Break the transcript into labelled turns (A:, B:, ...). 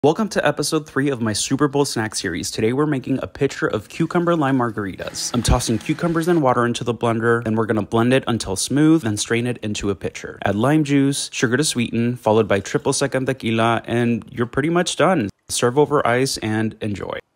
A: Welcome to episode 3 of my Super Bowl snack series. Today we're making a pitcher of cucumber lime margaritas. I'm tossing cucumbers and water into the blender, and we're going to blend it until smooth, then strain it into a pitcher. Add lime juice, sugar to sweeten, followed by triple second tequila, and you're pretty much done. Serve over ice and enjoy.